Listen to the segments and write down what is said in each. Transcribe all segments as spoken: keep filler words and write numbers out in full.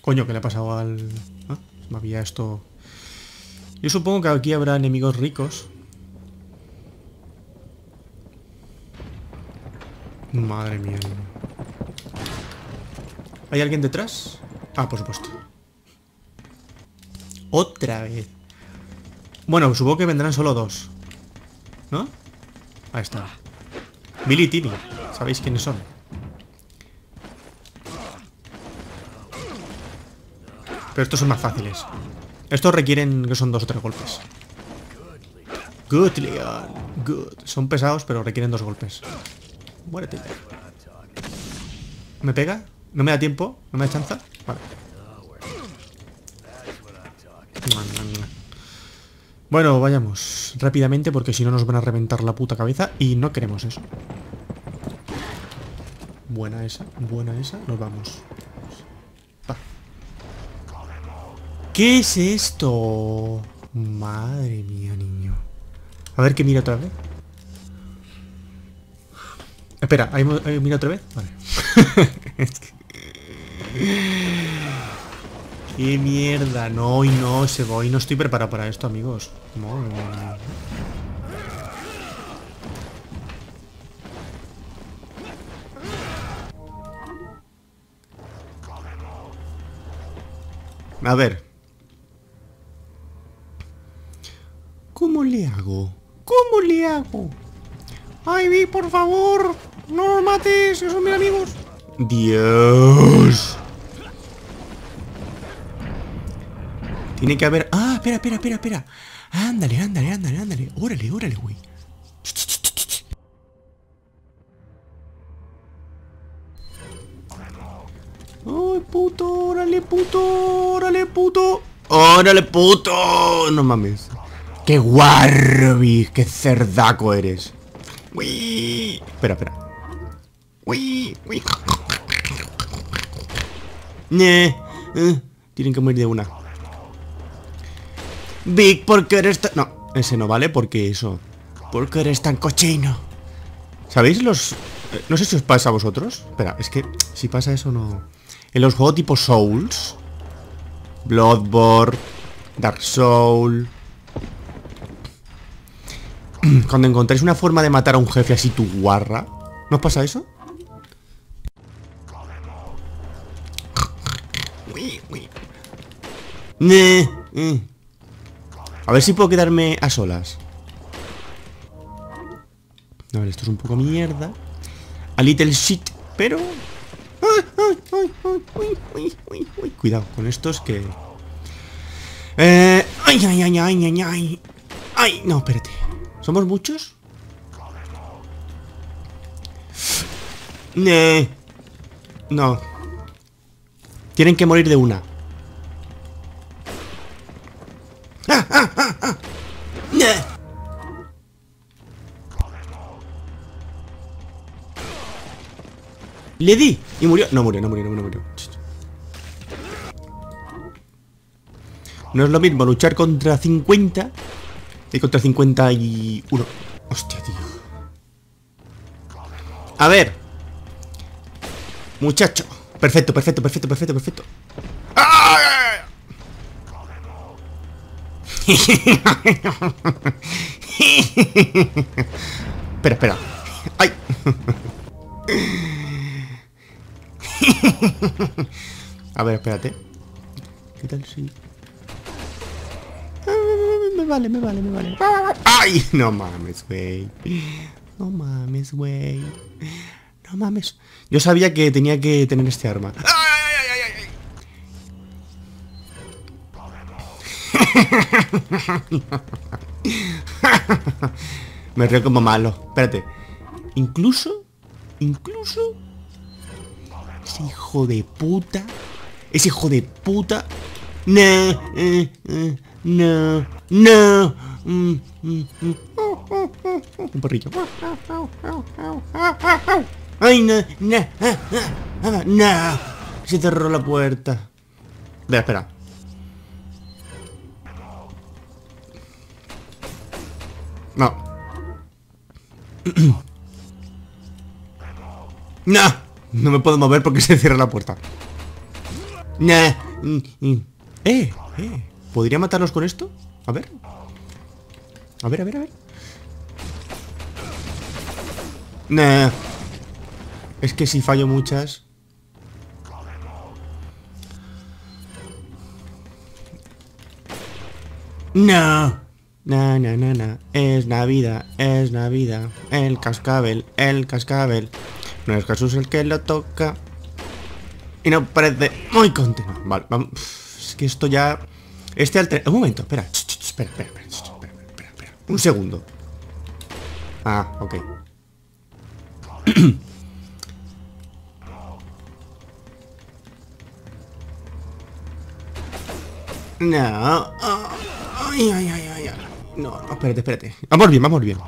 Coño, ¿qué le ha pasado al...? ¿Ah? Me había esto... Yo supongo que aquí habrá enemigos ricos. Madre mía. ¿Hay alguien detrás? Ah, por supuesto. Otra vez. Bueno, supongo que vendrán solo dos, ¿no? Ahí está. Billy y Timmy. ¿Sabéis quiénes son? Pero estos son más fáciles. Estos requieren que son dos o tres golpes. Good, Leon. Good. Son pesados, pero requieren dos golpes. Muérete. ¿Me pega? ¿No me da tiempo? ¿No me da chance? Vale. Bueno, vayamos rápidamente porque si no nos van a reventar la puta cabeza y no queremos eso. Buena esa, buena esa. Nos vamos. Va. ¿Qué es esto? Madre mía, niño. A ver que mira otra vez. Espera, ¿ahí, ahí mira otra vez? Vale. Es que... ¡Qué mierda! No, y no, se voy. No estoy preparado para esto, amigos. No, no, no. A ver. ¿Cómo le hago? ¿Cómo le hago? ¡Ay, Vi, por favor! ¡No los mates! ¡Esos son mis amigos! ¡Dios! Tiene que haber... ¡Ah! Espera, espera, espera, espera. Ándale, ándale, ándale, ándale. Órale, órale, güey. ¡Ay, puto! ¡Órale, puto! ¡Órale, puto! ¡Órale, puto! No mames. ¡Qué guarbi! ¡Qué cerdaco eres! ¡Uy! Espera, espera. ¡Uy! ¡Uy! ¡Nee! Eh, tienen que morir de una. Vic, ¿por qué eres tan...? No, ese no vale porque eso. ¿Por qué eres tan cochino? ¿Sabéis los...? Eh, no sé si os pasa a vosotros. Espera, es que si pasa eso no... En los juegos tipo Souls, Bloodborne, Dark Souls, cuando encontráis una forma de matar a un jefe así tu guarra, ¿no os pasa eso? A ver si puedo quedarme a solas. A ver, esto es un poco mierda. A little shit, pero... Ay, ay, ay, ay, uy, uy, uy, uy. Cuidado con estos que... Eh... Ay, ay, ay, ay, ay, ay. Ay, no, espérate. ¿Somos muchos? Nee. No. Tienen que morir de una. ¡Ah, ah, ah, ah! Nee. Le di y murió. No murió, no murió, no murió. No es lo mismo luchar contra cincuenta que contra cincuenta y uno. Hostia, tío. A ver. Muchacho. Perfecto, perfecto, perfecto, perfecto, perfecto. ¡Ah! Espera, espera. ¡Ay! A ver, espérate. ¿Qué tal si...? Me vale, me vale, me vale. ¡Ay! No mames, güey. No mames, güey. No mames. Yo sabía que tenía que tener este arma. ¡Ay, ay, ay, ay! Me río como malo. Espérate. Incluso... Incluso... Ese hijo de puta. Ese hijo de puta. No, eh, eh, no, no. Mm, mm, mm. Un perrillo. Ay, no, no, no, no. Se cerró la puerta. Espera, espera. No. No. No me puedo mover porque se cierra la puerta. Nah. Mm, mm. ¡Eh! ¡Eh! ¿Podría matarlos con esto? A ver. A ver, a ver, a ver. Nah. Es que si fallo muchas... No. Na, na, na, na. Es Navidad, es Navidad. El cascabel, el cascabel. No es Jesús el que lo toca. Y no parece muy contento. Vale, vamos. Es que esto ya... Este alter... Un momento, espera. Espera, espera, espera, espera, espera, espera. Un segundo. Ah, ok. No. Ay, ay, ay, ay, ay. No, no, espérate, espérate. Vamos bien, vamos bien.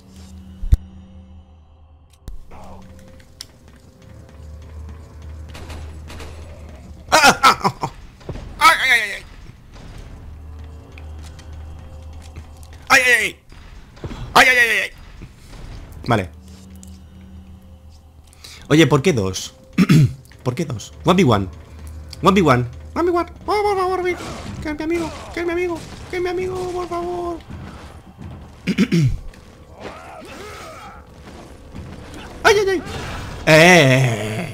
¡Ah, ah, ah, ah! ¡Ay, ay, ay, ay! ¡Ay, ay, ay! ¡Ay, ay, ay, ay! Vale. Oye, ¿por qué dos? ¿Por qué dos? one v one. one v one. one v one. Oh, por favor, Vic. Que es mi amigo. Que es mi amigo. Que es mi amigo, por favor. ¡Ay, ay, ay! ¡Eh!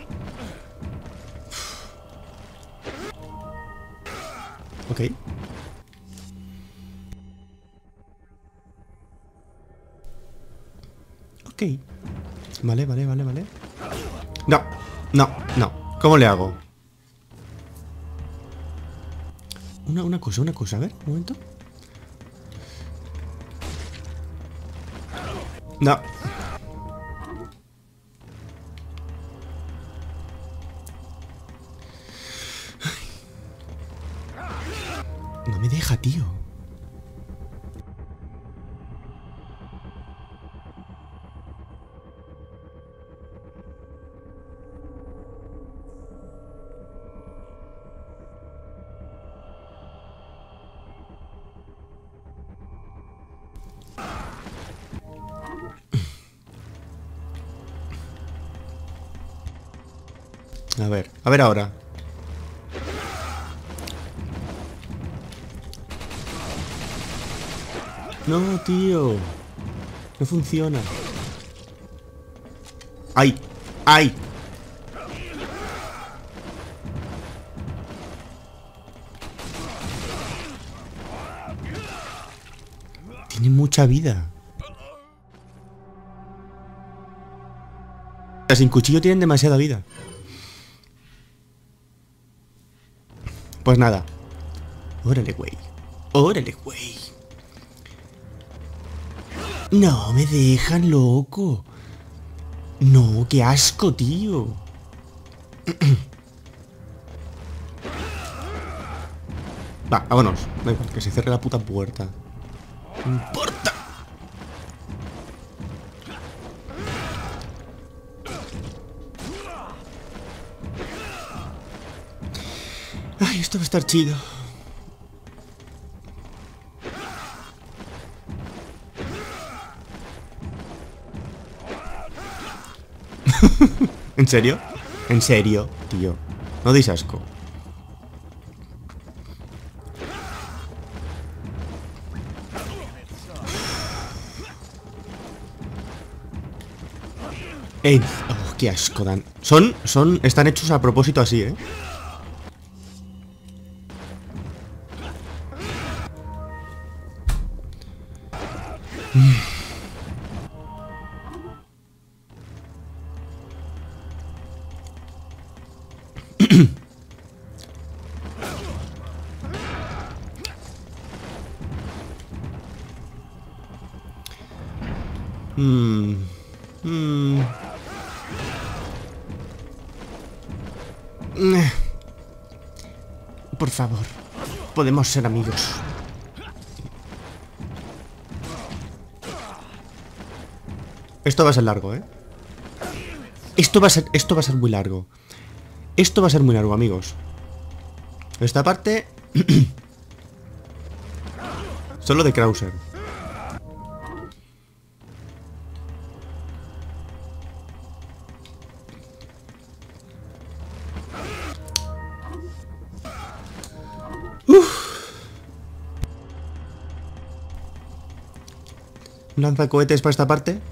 Ok. Ok. Vale, vale, vale, vale. No, no, no. ¿Cómo le hago? Una, una cosa, una cosa. A ver, un momento. No. No me deja, tío. A ver, a ver ahora. No, tío. No funciona. ¡Ay! ¡Ay! Tiene mucha vida. Sin cuchillo tienen demasiada vida. Pues nada. Órale, güey. Órale, güey. No, me dejan loco. No, qué asco, tío. Va, vámonos. Da igual, que se cierre la puta puerta. No importa. Ay, esto va a estar chido. ¿En serio? ¿En serio, tío? No deis asco. Eh, oh, qué asco dan. Son, son, están hechos a propósito así, ¿eh? Mmm. Mmm. Por favor, podemos ser amigos. Esto va a ser largo, ¿eh? Esto va a ser, esto va a ser muy largo. Esto va a ser muy largo, amigos. Esta parte... Solo de Krauser. lanzacohetes para esta parte.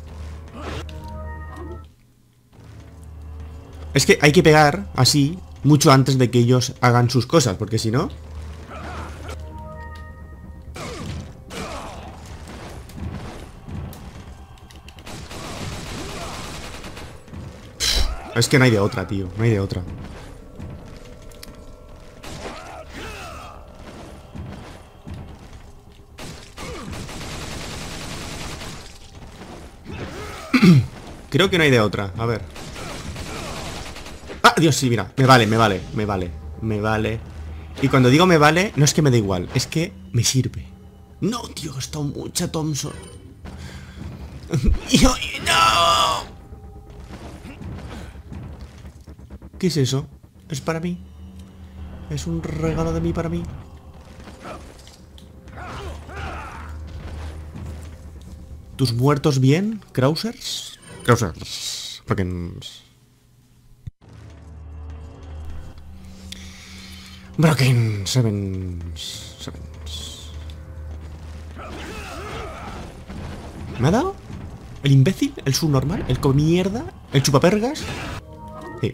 Es que hay que pegar así mucho antes de que ellos hagan sus cosas, porque si no... Es que no hay de otra, tío. No hay de otra. Creo que no hay de otra. A ver. Ah, Dios, sí, mira. Me vale, me vale, me vale. Me vale. Y cuando digo me vale, no es que me da igual. Es que me sirve. No, tío, he estado mucha Thompson. ¡No! ¿Qué es eso? ¿Es para mí? ¿Es un regalo de mí para mí? ¿Tus muertos bien, Krausers? Krausers. Brockens. Broken Sevens. Sevens. ¿Me ha dado? ¿El imbécil? ¿El subnormal? ¿El comierda? ¿El chupapergas? Sí.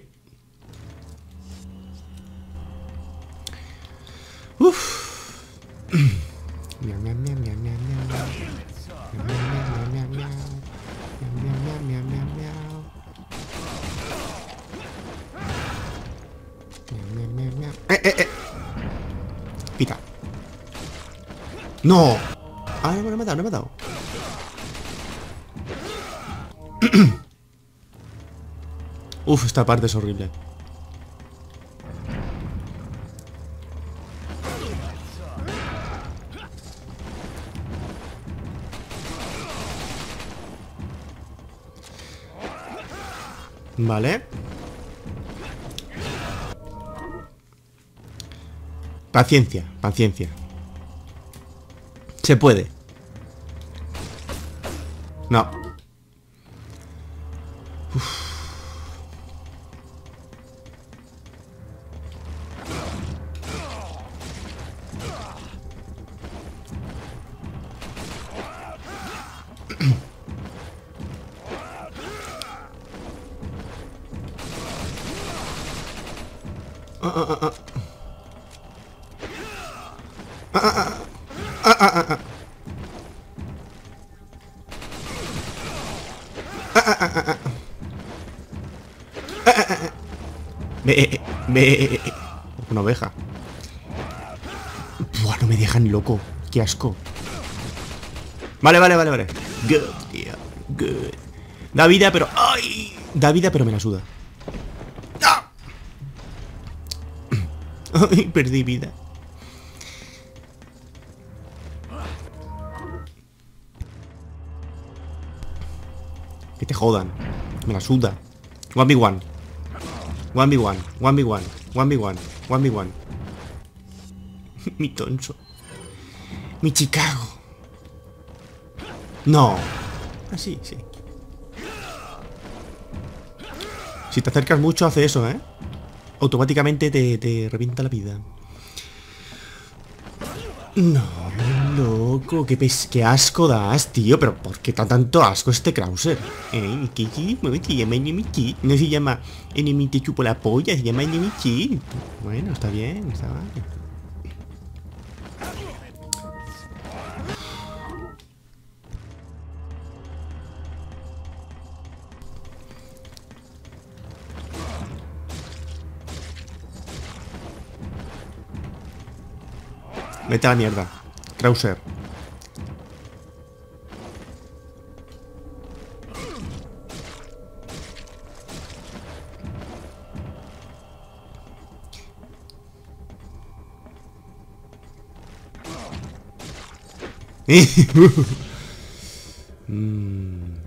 Uff. Miau, miau, miau, miau, miau, miau. Miau, miau, miau, miau, miau. Miau, miau, miau, miau, miau. Miau, miau, miau, miau. Eh, eh, eh. Pita. No. Ah, no me ha dado, no me ha dado. Uf, esta parte es horrible. Vale. Paciencia, paciencia. Se puede. No. Uf. Ah, ah, ah, ah. Ah, ah, ah. Ah, ah, ah, ah. Ve, ve. Una oveja. Buah, no me dejan loco. Qué asco. Vale, vale, vale, vale. Good, tío. Good. Da vida, pero... ¡Ay! Da vida, pero me la suda. ¡Ah! Ay, perdí vida. Que te jodan. Me la suda. one v one. one v one. one v one. one v one. one v one. Mi tonso. Mi Chicago. No. Ah, sí, sí. Si te acercas mucho hace eso, ¿eh? Automáticamente te, te revienta la vida. No, loco, qué, pes qué asco das, tío. Pero ¿por qué da tanto asco este Krauser? ¿Eh? ¿Qué, qué? Se llama Enemy Kid. No se llama Enemy te chupo la polla, se llama Enemy Kid. Bueno, está bien, está bien. Vete a la mierda, Krauser. mm.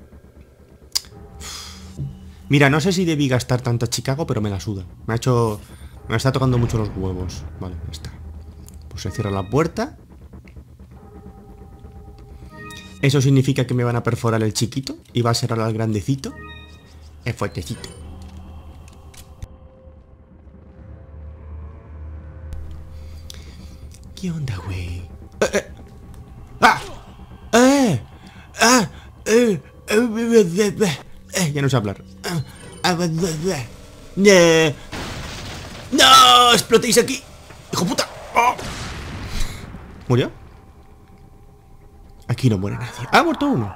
Mira, no sé si debí gastar tanta Chicago, pero me la suda. Me ha hecho... Me está tocando mucho los huevos. Vale, ya está. Pues se cierra la puerta. Eso significa que me van a perforar el chiquito y va a ser ahora el grandecito. El fuertecito. ¿Qué onda, güey? ¡Eh, eh! ¡Ah! ¡Eh! ¡Ah! Eh, ya no sé hablar. ¡No! ¡Explotéis aquí! ¡Hijo puta! ¡Oh! ¿Murió? Aquí no muere nadie. ¡Ah, ha muerto uno!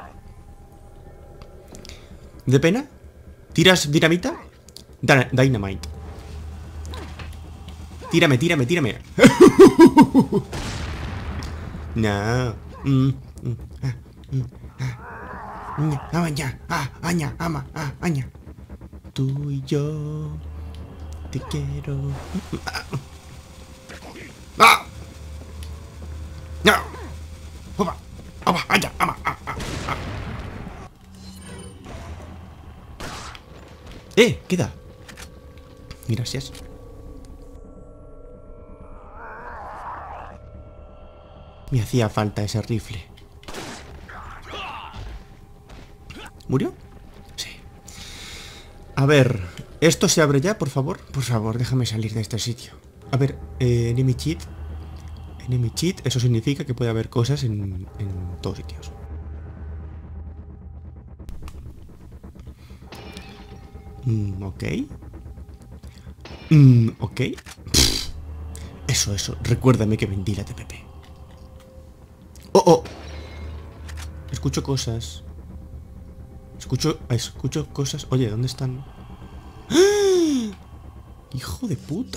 ¿De pena? ¿Tiras dinamita? Da Dynamite. Tírame, tírame, tírame. No. Mm, mm, ah, mm, ah. Aña, ah, aña, ama, ah, aña. Tú y yo te quiero. ¡Ah! ¡No! ¡Opa! ¡Opa! ¡Aña, ama, ah, ah, ah! ¡Eh! ¡Queda! Gracias. Me hacía falta ese rifle. ¿Murió? Sí. A ver, ¿esto se abre ya, por favor? Por favor, déjame salir de este sitio. A ver, eh, enemy cheat. Enemy cheat, eso significa que puede haber cosas en, en todos sitios. Mm, ok. Mm, ok. Pff. Eso, eso. Recuérdame que vendí la T P P. Oh, oh. Escucho cosas. Escucho, escucho cosas. Oye, ¿dónde están? ¡Ah! Hijo de puta.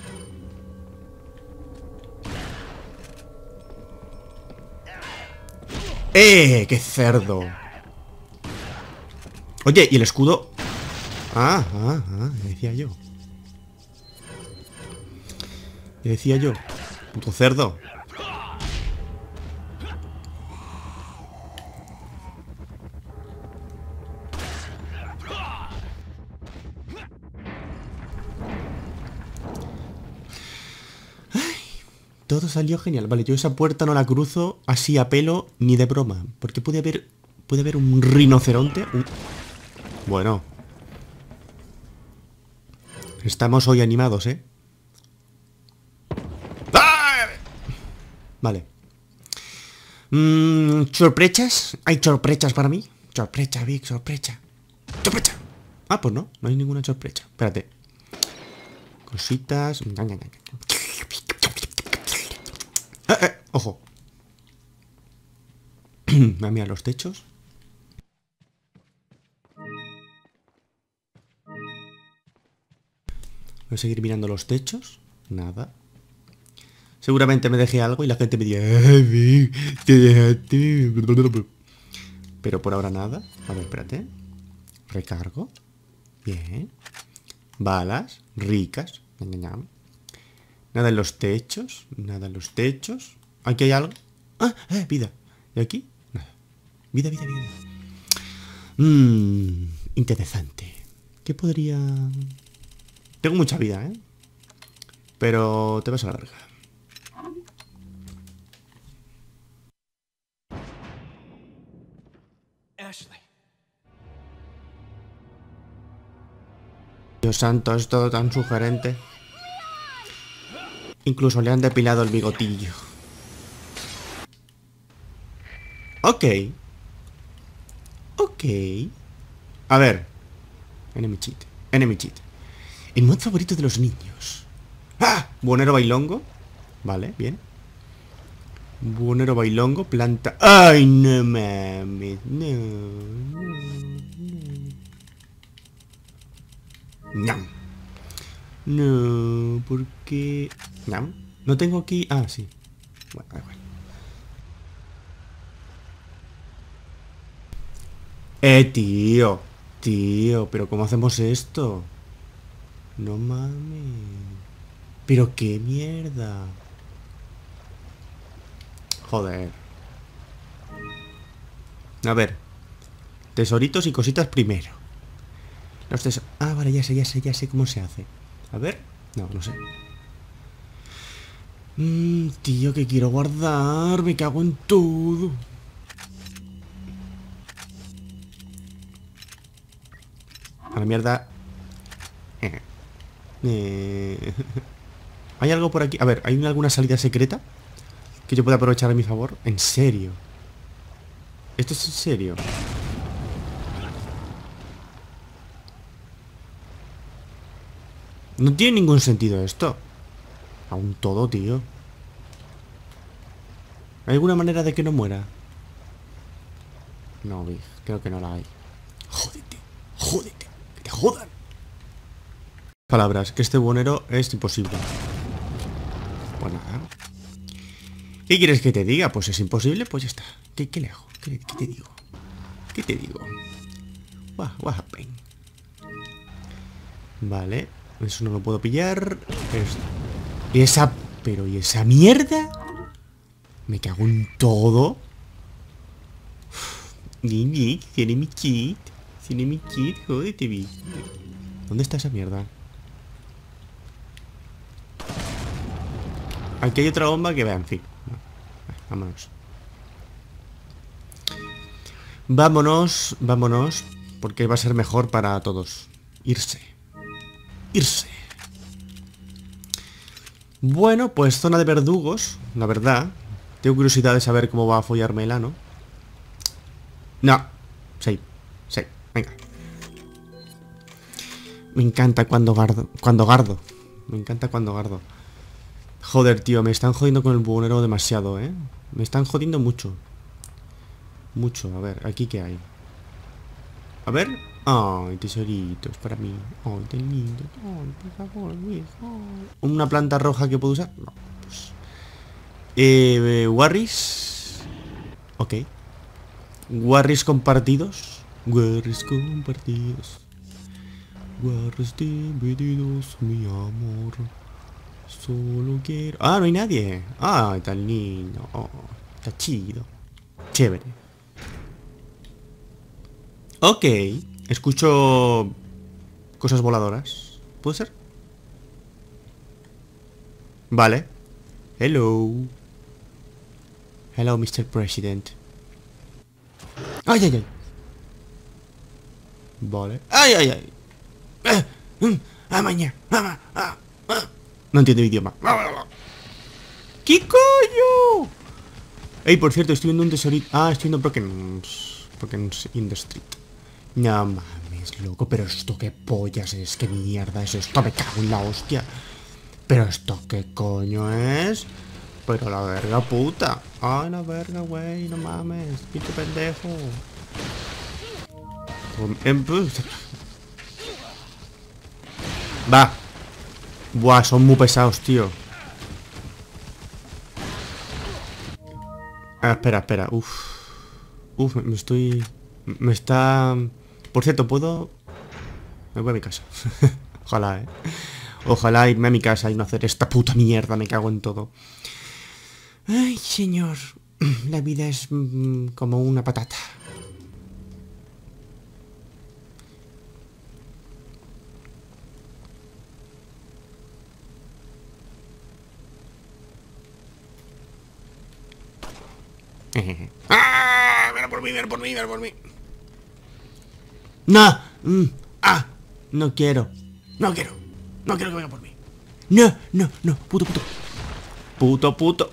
¡Eh! ¡Qué cerdo! Oye, ¿y el escudo? Ah, ah, ah, ya decía yo. Ya decía yo. Puto cerdo. Todo salió genial. Vale, yo esa puerta no la cruzo así a pelo ni de broma. Porque puede haber. Puede haber un rinoceronte. Un... Bueno. Estamos hoy animados, ¿eh? ¡Ah! Vale. Mm, ¿Sorprechas? ¿Hay sorprechas para mí? Sorprecha, Vic, sorprecha. ¡Sorprecha! Ah, pues no, no hay ninguna sorpresa. Espérate. Cositas. Eh, eh, ojo. Me a mirar los techos. Voy a seguir mirando los techos. Nada. Seguramente me dejé algo y la gente me diga, ay, te dejaste. Pero por ahora nada. A ver, espérate. Recargo. Bien. Balas. Ricas. Nada en los techos. Nada en los techos. ¿Aquí hay algo? Ah, eh, vida. ¿Y aquí? Nada. Vida, vida, vida. Mmm. Interesante. ¿Qué podría...? Tengo mucha vida, ¿eh? Pero te vas a la larga. Ashley. Dios santo, es todo tan sugerente. Incluso le han depilado el bigotillo. Ok. Ok. A ver. Enemy cheat. Enemy cheat. El mod favorito de los niños. ¡Ah! Buonero bailongo. Vale, bien. Buonero bailongo, planta. ¡Ay, no mames! No, no, no. No, ¿por qué? No, no tengo aquí. Ah, sí. Bueno, da igual. Eh, tío. Tío, pero ¿cómo hacemos esto? No mames. Pero qué mierda. Joder. A ver. Tesoritos y cositas primero. Los tesoros. Ah, vale, ya sé, ya sé, ya sé cómo se hace. A ver. No, no sé. Mmm, tío, que quiero guardar. Me cago en todo. A la mierda. Eh. Eh. ¿Hay algo por aquí? A ver, ¿hay alguna salida secreta que yo pueda aprovechar a mi favor? ¿En serio? ¿Esto es en serio? No tiene ningún sentido esto. Aún todo, tío. ¿Hay alguna manera de que no muera? No, Big, creo que no la hay. Jódete, jódete, que te jodan. Palabras, que este buhonero es imposible. Pues nada. ¿Qué quieres que te diga? Pues es imposible, pues ya está. ¿Qué, qué le hago? ¿Qué, qué te digo? ¿Qué te digo? What, what happened? Vale, eso no lo puedo pillar. Es... ¿Y esa... pero ¿y esa mierda? Me cago en todo. Nick, tiene mi kit. Tiene mi kit, jódete, vi. ¿Dónde está esa mierda? Aquí hay otra bomba que vea, en fin. Vámonos. Vámonos, vámonos. Porque va a ser mejor para todos. Irse. Irse. Bueno, pues zona de verdugos. La verdad. Tengo curiosidad de saber cómo va a follarme el ano. No. Sí. Sí. Venga. Me encanta cuando gardo. Cuando gardo. Me encanta cuando gardo. Joder, tío. Me están jodiendo con el buhonero demasiado, ¿eh? Me están jodiendo mucho. Mucho. A ver, ¿aquí qué hay? A ver. Ay, tesoritos para mí. Ay, qué lindo. Ay, por favor, hijo. ¿Una planta roja que puedo usar? No. Pues... Eh, Warris. Ok. Warris compartidos. Warris compartidos. Warris divididos, mi amor. Solo quiero... Ah, no hay nadie. Ah, tan lindo. Oh, está chido. Chévere. Ok. Escucho cosas voladoras. ¿Puede ser? Vale. Hello. Hello, mister President. Ay, ay, ay. Vale. Ay, ay, ay. Eh, mm, ah, mañana. Ah, ah, ah. No entiendo el idioma. ¿Qué coño? Ey, por cierto, estoy viendo un tesorito. Ah, estoy viendo Broken's. Broken's in the Street. No mames, loco. Pero esto qué pollas es. ¿Qué mierda es esto? Me cago en la hostia. Pero esto qué coño es. Pero la verga puta. Ay, la verga, güey. No mames. Pinche pendejo. Va. Buah, son muy pesados, tío. Ah, espera, espera. Uf. Uf, me estoy... Me está... Por cierto, ¿puedo...? Me voy a mi casa. Ojalá, eh. Ojalá irme a mi casa y no hacer esta puta mierda. Me cago en todo. Ay, señor. La vida es mm, como una patata. ¡Ah! Ven por mí, ven por mí, ven por mí. No. Mm. Ah. No quiero. No quiero. No quiero que venga por mí. No, no, no. Puto, puto. Puto, puto.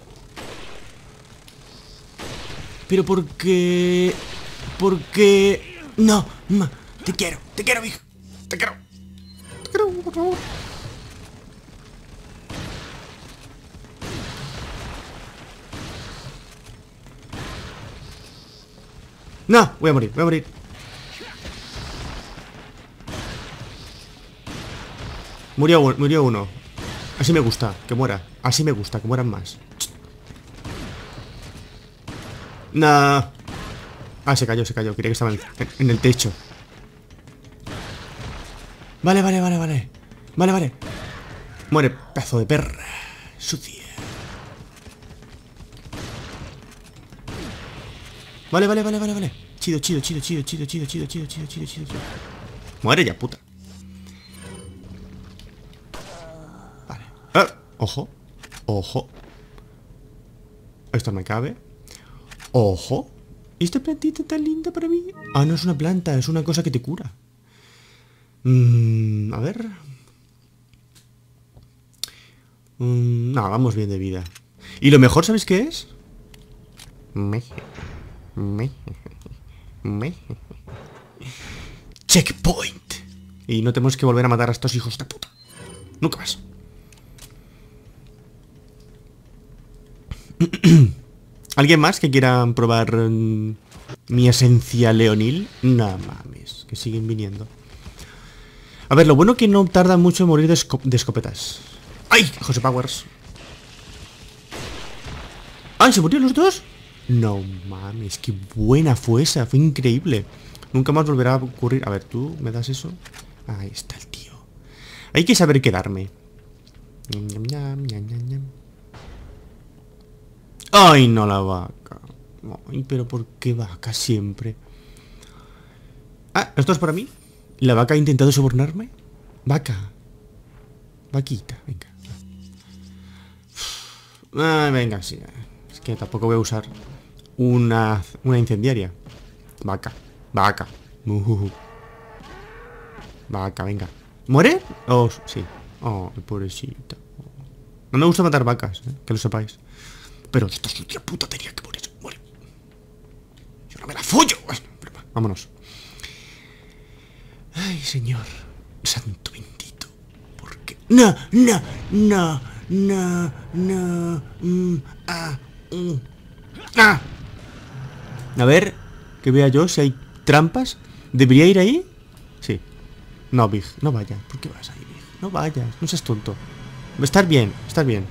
Pero ¿por qué? ¿Por qué? No. Ma. Te quiero. Te quiero, hijo. Te quiero. Te quiero, por favor. No, voy a morir, voy a morir. Murió, murió uno. Así me gusta, que muera. Así me gusta, que mueran más. Nah. Ah, se cayó, se cayó. Quería que estaba en, en el techo. Vale, vale, vale, vale. Vale, vale. Muere, pedazo de perra. Sucia. Vale, vale, vale, vale, vale. Chido, chido, chido, chido, chido, chido, chido, chido, chido, chido, chido, chido. Muere ya, puta. Vale. ¡Ah! Ojo. Ojo. Esto no me cabe. Ojo. ¿Y esta plantita tan linda para mí? Ah, no es una planta, es una cosa que te cura. Mm, a ver. Mm, no, vamos bien de vida. Y lo mejor, ¿sabéis qué es? Me. Me. Me. Checkpoint. Y no tenemos que volver a matar a estos hijos de puta. Nunca más. ¿Alguien más que quiera probar um, mi esencia leonil? No mames, que siguen viniendo. A ver, lo bueno que no tarda mucho en morir de, esco de escopetas. ¡Ay! José Powers. ¡Ay! ¿Se murieron los dos? No mames, qué buena fue esa. Fue increíble. Nunca más volverá a ocurrir. A ver, ¿tú me das eso? Ahí está el tío. Hay que saber quedarme. ¡Ay, no la vaca! Ay, pero ¿por qué vaca siempre? Ah, ¿esto es para mí? ¿La vaca ha intentado sobornarme? Vaca. Vaquita, venga. Ah, venga, sí. Es que tampoco voy a usar una, una incendiaria. Vaca, vaca. Uh, vaca, venga. ¿Muere? Oh, sí. Oh, pobrecita. No me gusta matar vacas, ¿eh? Que lo sepáis. Pero esto es una puta tenía que morir. Muere. Yo no me la follo. Bueno, vámonos. Ay, señor. Santo bendito. ¿Por qué? No, no, no, no, no. Mm, ah, mm, ah. A ver, que vea yo si hay trampas. ¿Debería ir ahí? Sí. No, Big, no vayas. ¿Por qué vas ahí, Big? No vayas, no seas tonto. Estar bien, estar bien.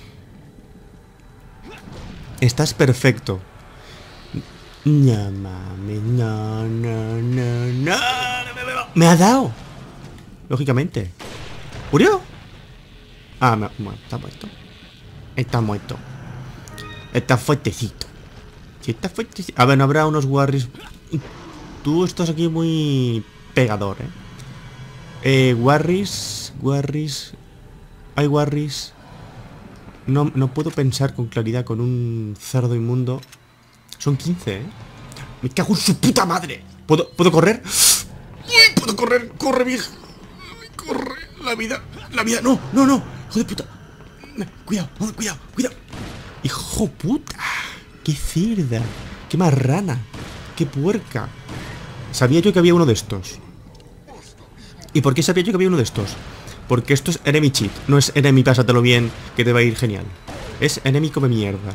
Estás perfecto. No mames, no, no, no, no. Me ha dado. Lógicamente. ¿Murió? Ah, me, bueno, está muerto. Está muerto. Está fuertecito. Sí, está fuertecito. A ver, no habrá unos Warris. Tú estás aquí muy pegador, eh. Eh, Warris. Warris. Hay Warris. No, no puedo pensar con claridad con un cerdo inmundo. Son quince, ¿eh? Me cago en su puta madre. ¿Puedo, ¿puedo correr? ¡Uy! ¡Puedo correr! ¡Corre, vieja! ¡Corre! La vida. La vida. No, no, no. Hijo de puta. Cuidado, cuidado, cuidado. Hijo puta. Qué cerda. Qué marrana. Qué puerca. Sabía yo que había uno de estos. ¿Y por qué sabía yo que había uno de estos? Porque esto es enemy cheat. No es enemy pásatelo bien, que te va a ir genial. Es enemy come mierda.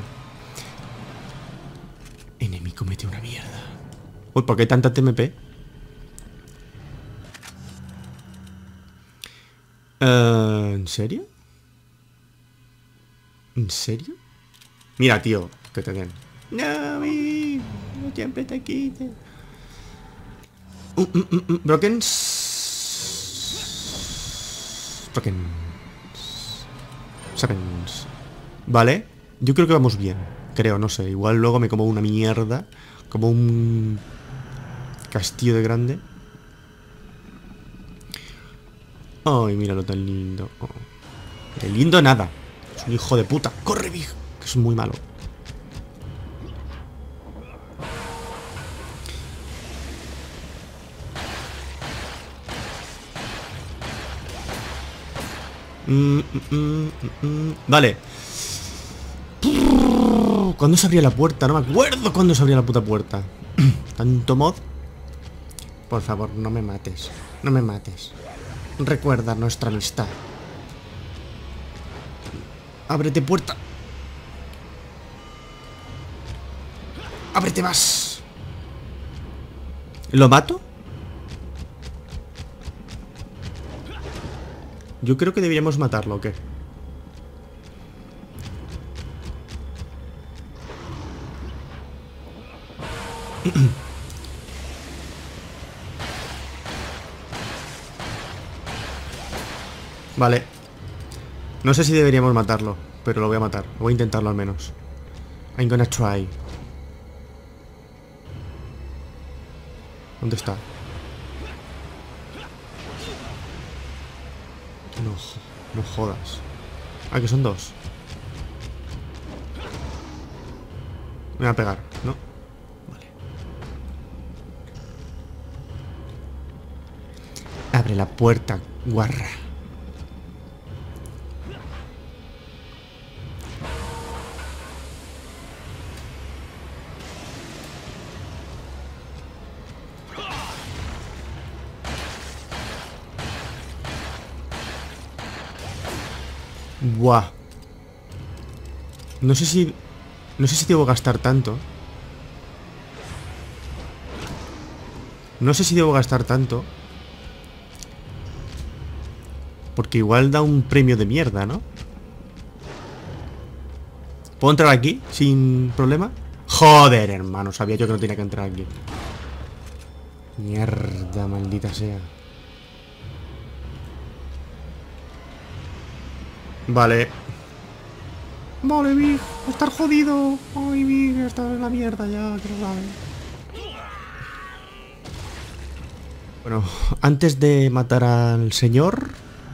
Enemy comete una mierda. Uy, ¿por qué tanta T M P? Uh, ¿En serio? ¿En serio? Mira, tío, que te den. No, mi, no siempre te quite. Uh, uh, uh, uh, Brokens. Brokens. Sevens. Vale. Yo creo que vamos bien. Creo, no sé. Igual luego me como una mierda. Como un castillo de grande. Ay, míralo tan lindo. Oh. De lindo nada. Es un hijo de puta. Corre, Big, que es muy malo. Mm, mm, mm, mm. Vale. ¿Cuándo se abría la puerta? No me acuerdo cuándo se abría la puta puerta. Tanto mod. Por favor, no me mates. No me mates. Recuerda nuestra amistad. Ábrete puerta. Ábrete más. ¿Lo mato? Yo creo que deberíamos matarlo, ¿o qué? Vale. No sé si deberíamos matarlo, pero lo voy a matar. Voy a intentarlo al menos. I'm gonna try. ¿Dónde está? No, no jodas. Ah, que son dos. Me va a pegar, ¿no? Vale. Abre la puerta, guarra. Buah. No sé si... No sé si debo gastar tanto. No sé si debo gastar tanto. Porque igual da un premio de mierda, ¿no? ¿Puedo entrar aquí sin problema? Joder, hermano, sabía yo que no tenía que entrar aquí. Mierda, maldita sea. Vale. Vale, Big, estar jodido. Ay, Big, estar en la mierda ya, que lo sabes. Bueno, antes de matar al señor,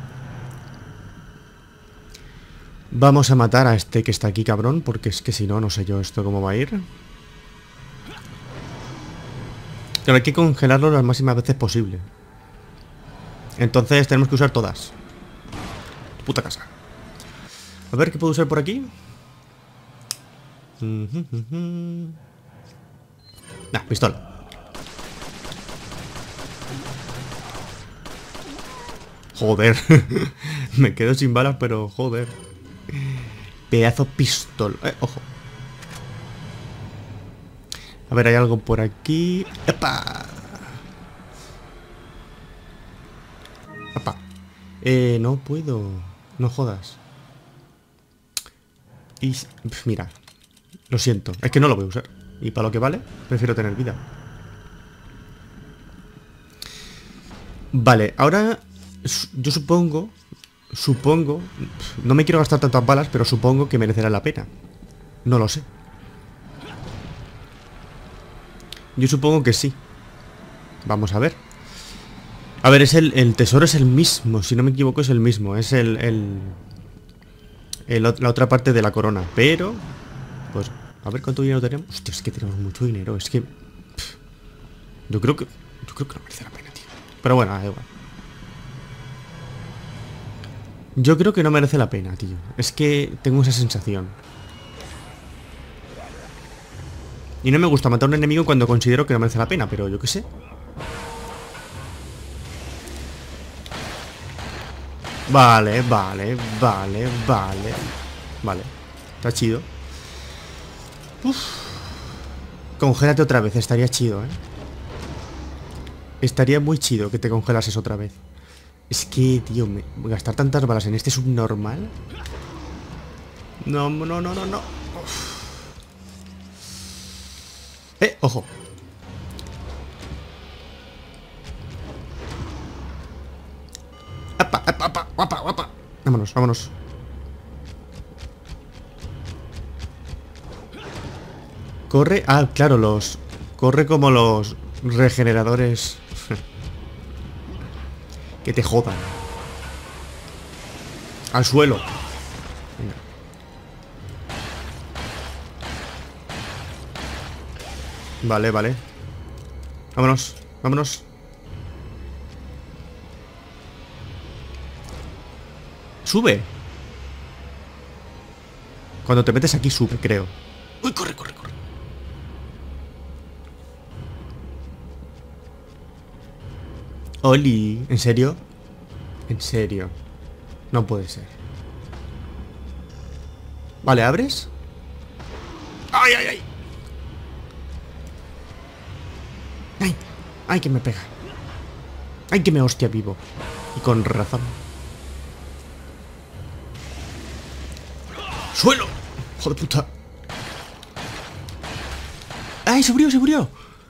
vamos a matar a este que está aquí, cabrón, porque es que si no, no sé yo esto cómo va a ir. Pero hay que congelarlo las máximas veces posible. Entonces tenemos que usar todas. Puta casa. A ver, ¿qué puedo usar por aquí? Nah, pistola. Joder. Me quedo sin balas, pero joder. Pedazo pistola. Eh, ojo. A ver, hay algo por aquí. ¡Epa! ¡Epa! Eh, no puedo. No jodas. Y... Pf, mira. Lo siento. Es que no lo voy a usar. Y para lo que vale, prefiero tener vida. Vale, ahora... Yo supongo... Supongo... No me quiero gastar tantas balas, pero supongo que merecerá la pena. No lo sé. Yo supongo que sí. Vamos a ver. A ver, es el, el tesoro es el mismo. Si no me equivoco es el mismo. Es el, el, el la otra parte de la corona. Pero... Pues... A ver cuánto dinero tenemos. Hostia, es que tenemos mucho dinero. Es que... Pff, yo creo que... Yo creo que no merece la pena, tío. Pero bueno, da igual. Yo creo que no merece la pena, tío. Es que tengo esa sensación. Y no me gusta matar a un enemigo cuando considero que no merece la pena, pero yo qué sé. Vale, vale, vale, vale. Vale, está chido. Uf. Congélate otra vez, estaría chido, ¿eh? Estaría muy chido que te congelases otra vez. Es que, tío, me... gastar tantas balas en este subnormal. No, no, no, no, no. Uf. Eh, ojo. ¡Apa, apa, apa, apa, apa! Vámonos, vámonos. Corre... Ah, claro, los... Corre como los regeneradores. Que te jodan. Al suelo. Venga. Vale, vale. Vámonos, vámonos. Sube. Cuando te metes aquí sube, creo. Uy, corre, corre, corre. Oli, ¿en serio? En serio. No puede ser. Vale, ¿abres? ¡Ay, ay, ay! ¡Ay! ¡Ay, que me pega! ¡Ay, que me hostia vivo! Y con razón. ¡Suelo! ¡Joder puta! ¡Ay, se murió, se murió!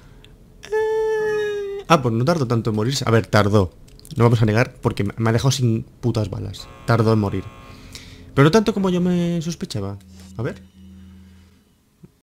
Ah, pues no tardó tanto en morirse. A ver, tardó. No vamos a negar porque me ha dejado sin putas balas. Tardó en morir. Pero no tanto como yo me sospechaba. A ver.